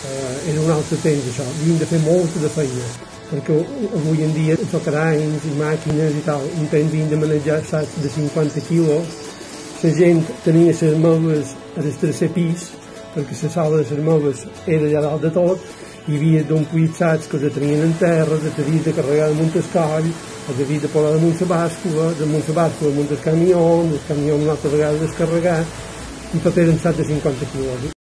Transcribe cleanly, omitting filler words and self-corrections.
era un altre temps això, havíem de fer molta de feina, perquè avui en dia els cranys i màquines i tal, un temps havien de manejar sacs de 50 quilos, la gent tenia les meves al tercer pis, perquè la sala de les meves era allà dalt de tot, hi havia d'omplir sacs que els tenien en terra, els havies de carregar damunt el coll, els havies de posar damunt la bàscula, damunt el camió una altra vegada descarregar, i tot eren sacs de 50 quilos.